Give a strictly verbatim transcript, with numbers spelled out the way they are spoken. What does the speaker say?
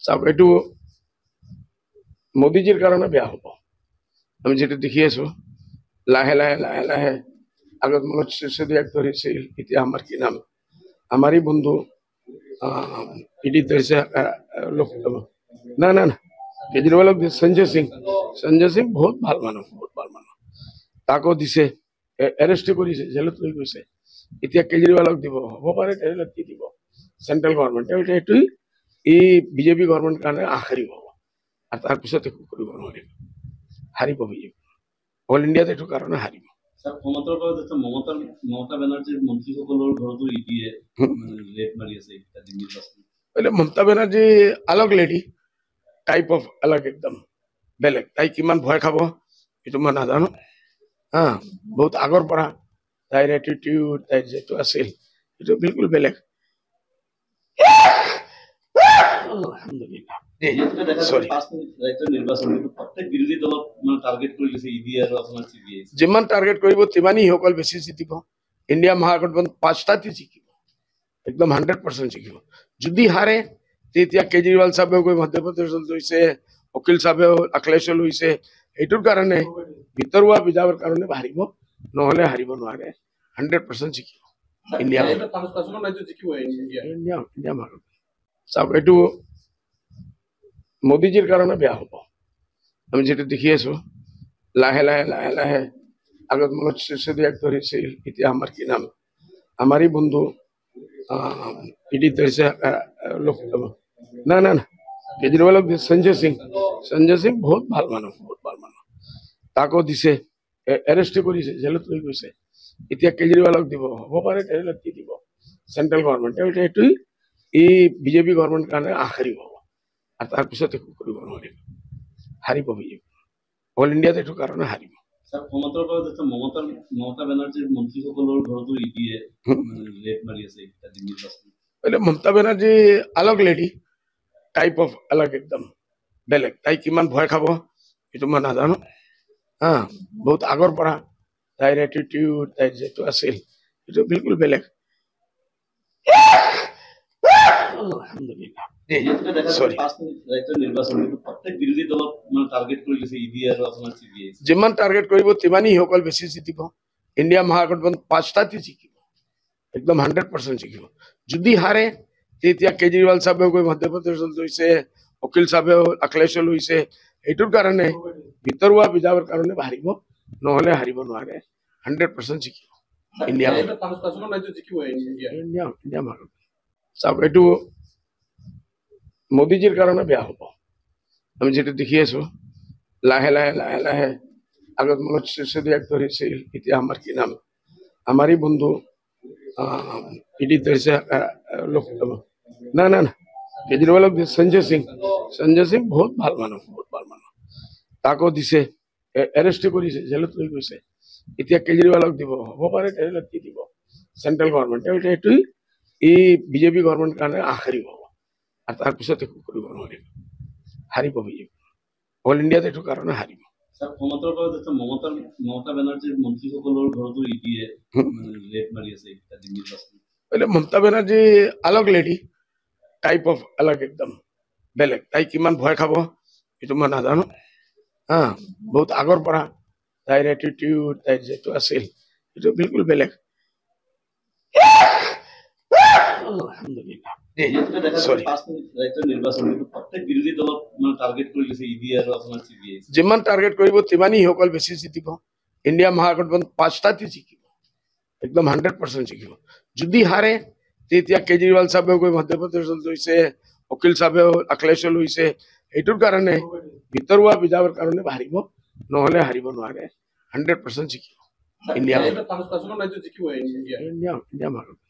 চাওক এইটো মোদীজিৰ কাৰণে বেয়া হ'ব আমি যেটা দেখি আছো লাহে লাহে লাহে লাহে আগত মনত শীৰ্ষদিয়াক ধৰিছিল এতিয়া আমাৰ কি নাম আমারই বন্ধু ইডি ধৰিছে লোক না না না কেজৰিৱালক সঞ্জয় সিং সঞ্জয় সিং বহুত ভাল মানুহ বহুত ভাল মানুহ তাকো দিছে এৰেষ্ট কৰিছে জেলত লৈ গৈছে এতিয়া কেজৰিৱালক দিব হ'ব পাৰে জেলত কি দিব সেন্ট্রাল গভর্নমেন্ট এটা এইটো এই বিজেপি গভর্নমেন্ট কাৰণে আখৰি হ'ব আৰু তাৰ পিছত একো কৰিব নোৱাৰিব হাৰিব বিজেপি অল ইণ্ডিয়াত এইটো কাৰণে হাৰিব স্যার ক্ষমতাৰ পৰা যেটা মমতা মমতা বেনাৰ্জীৰ মন্ত্ৰীসকলৰ ঘৰতো ইডিয়ে ৰেড মাৰি আছে এটা নিৰ্বাচন એટલે মমতা বেনাৰ্জী আলগ লেডি টাইপ অফ আলগ একদম বেলেগ তাই কিমান ভয় খাব এইটো মই নাজানো হা বহুত আগৰ পৰা তাইৰ এটিটিউড তাইৰ যেটো আছিল এইটো বিলকুল বেলেগ যিমান টার্গেট কৰিব তিমানই সকল বেছি জিতিব ইন্ডিয়া মহাগঠবন্ধন পাঁচটাতে জিকিব একদম হান্ড্রেড পার্সেন্ট জিকিব যদি হারে তেতিয়া কেজৰিৱাল সাহেব গৈ মধ্যপ্ৰদেশত লৈছে অখিল সাহেব অখিলেশত লৈছে এইটোৰ কাৰণে ভিতৰুৱা বিজাবৰ কাৰণে হাৰিব নহলে হাৰিব নোৱাৰে হান্ড্রেড পার্সেন্ট জিকিব ইন্ডিয়া ইন্ডিয়া ইন্ডিয়া মহাগঠবন্ধন চাওক এইটো মোদীজিৰ কাৰণে বেয়া হ'ব আমি যেটা দেখি আছো লাহে লাহে লাহে লাহে আগত মনত শীৰ্ষদিয়াক ধৰিছিল এতিয়া আমাৰ কি নাম আমারই বন্ধু ইডি ধৰিছে লোক না না না কেজৰিৱালক সঞ্জয় সিং সঞ্জয় সিং বহুত ভাল মানুহ বহুত ভাল মানুহ তাকো দিছে এৰেষ্ট কৰিছে জেলত লৈ গৈছে এতিয়া কেজৰিৱালক দিব হ'ব পাৰে জেলত কি দিব সেন্ট্রাল গভর্নমেন্ট এটা এইটো এই বিজেপি গভর্নমেন্ট কাৰণে আখৰি হ'ব আৰু তাৰ পিছত একো কৰিব নোৱাৰিব হাৰিব বিজেপি অল ইণ্ডিয়াত এইটো কাৰণে হাৰিব স্যার ক্ষমতাৰ পৰা যেটা মমতা মমতা বেনাৰ্জীৰ মন্ত্ৰীসকলৰ ঘৰতো ইডিয়ে ৰেড মাৰি আছে এটা নিৰ্বাচন એટલે মমতা বেনাৰ্জী আলগ লেডি টাইপ অফ আলগ একদম বেলেগ তাই কিমান ভয় খাব এইটো মই নাজানো হা বহুত আগৰ পৰা তাইৰ এটিটিউড তাইৰ যেটো আছিল এইটো বিলকুল বেলেগ যিমান টার্গেট কৰিব তিমানই সকল বেছি জিতিব ইন্ডিয়া মহাগঠবন্ধন পাঁচটাতে জিকিব একদম হান্ড্রেড পার্সেন্ট জিকিব যদি হারে তেতিয়া কেজৰিৱাল সাহেব গৈ মধ্যপ্ৰদেশত লৈছে অখিল সাহেব অখিলেশত লৈছে এইটোৰ কাৰণে ভিতৰুৱা বিজাবৰ কাৰণে হাৰিব নহলে হাৰিব নোৱাৰে হান্ড্রেড পার্সেন্ট জিকিব ইন্ডিয়া ইন্ডিয়া ইন্ডিয়া মহাগঠবন্ধন চাওক এইটো মোদীজিৰ কাৰণে বেয়া হ'ব আমি যেটা দেখি আছো লাহে লাহে লাহে লাহে আগত মনত শীৰ্ষদিয়াক ধৰিছিল এতিয়া আমাৰ কি নাম আমারই বন্ধু ইডি ধৰিছে লোক না না না কেজৰিৱালক সঞ্জয় সিং সঞ্জয় সিং বহুত ভাল মানুহ বহুত ভাল মানুহ তাকো দিছে এৰেষ্ট কৰিছে জেলত লৈ গৈছে এতিয়া কেজৰিৱালক দিব হ'ব পাৰে জেলত কি দিব সেন্ট্রাল গভর্নমেন্ট এটা এইটো এই বিজেপি গভর্নমেন্ট কাৰণে আখৰি হ'ব আৰু তাৰ পিছত একো কৰিব নোৱাৰিব হাৰিব বিজেপি অল ইণ্ডিয়াত এইটো কাৰণে হাৰিব স্যার ক্ষমতাৰ পৰা যেটা মমতা মমতা বেনাৰ্জীৰ মন্ত্ৰীসকলৰ ঘৰতো ইডিয়ে ৰেড মাৰি আছে এটা নিৰ্বাচন એટલે মমতা বেনাৰ্জী আলগ লেডি টাইপ অফ আলগ একদম বেলেগ তাই কিমান ভয় খাব এইটো মই নাজানো হা বহুত আগৰ পৰা তাইৰ এটিটিউড তাইৰ যেটো আছিল এইটো বিলকুল বেলেগ যিমান টার্গেট কৰিব তিমানই সকল বেছি জিতিব ইন্ডিয়া মহাগঠবন্ধন পাঁচটাতে জিকিব একদম হান্ড্রেড পার্সেন্ট জিকিব যদি হারে তেতিয়া কেজৰিৱাল সাহেব গৈ মধ্যপ্ৰদেশত লৈছে অখিল সাহেব অখিলেশত লৈছে এইটোৰ কাৰণে ভিতৰুৱা বিজাবৰ কাৰণে হাৰিব নহলে হাৰিব নোৱাৰে হান্ড্রেড পার্সেন্ট জিকিব ইন্ডিয়া ইন্ডিয়া ইন্ডিয়া মহাগঠবন্ধন